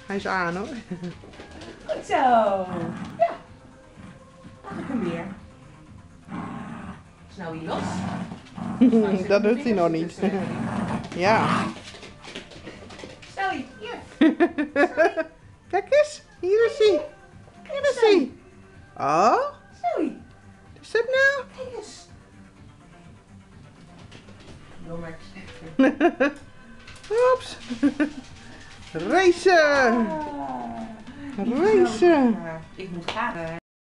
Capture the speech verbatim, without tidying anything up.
Hij is aan hoor. Goed zo. Ja. Mag ik hem weer? Snel hier los. Dat doet hij nog niet. Ja. Snowy, hier. Kijk eens, hier is hij. Hier is hij. Oh, Snowy, wat is dat nou? kijk eens. Dommer. Oeps. Racen. Racen. Ik moet gaan.